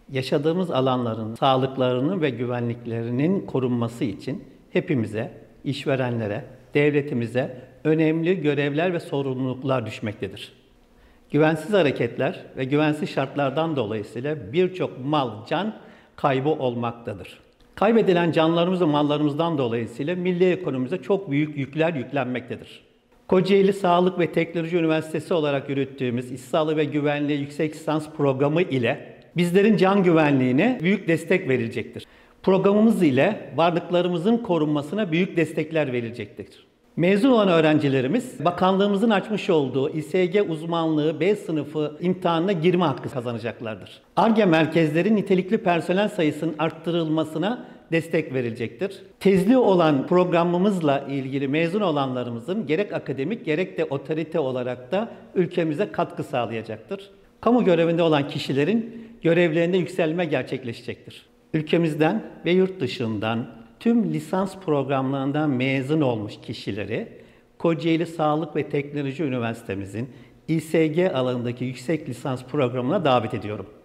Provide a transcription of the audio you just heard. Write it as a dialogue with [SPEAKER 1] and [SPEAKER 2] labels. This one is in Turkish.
[SPEAKER 1] Yaşadığımız alanların sağlıklarının ve güvenliklerinin korunması için hepimize, işverenlere, devletimize önemli görevler ve sorumluluklar düşmektedir. Güvensiz hareketler ve güvensiz şartlardan dolayısıyla birçok mal, can kaybı olmaktadır. Kaybedilen canlarımız ve mallarımızdan dolayısıyla milli ekonomimize çok büyük yükler yüklenmektedir. Kocaeli Sağlık ve Teknoloji Üniversitesi olarak yürüttüğümüz İş Sağlığı ve Güvenliği Yüksek Lisans Programı ile bizlerin can güvenliğine büyük destek verilecektir. Programımız ile varlıklarımızın korunmasına büyük destekler verilecektir. Mezun olan öğrencilerimiz, bakanlığımızın açmış olduğu İSG uzmanlığı B sınıfı imtihanına girme hakkı kazanacaklardır. Ar-Ge merkezleri nitelikli personel sayısının arttırılmasına destek verilecektir. Tezli olan programımızla ilgili mezun olanlarımızın gerek akademik gerek de otorite olarak da ülkemize katkı sağlayacaktır. Kamu görevinde olan kişilerin görevlerinde yükselme gerçekleşecektir. Ülkemizden ve yurt dışından tüm lisans programlarından mezun olmuş kişileri Kocaeli Sağlık ve Teknoloji Üniversitemizin İSG alanındaki yüksek lisans programına davet ediyorum.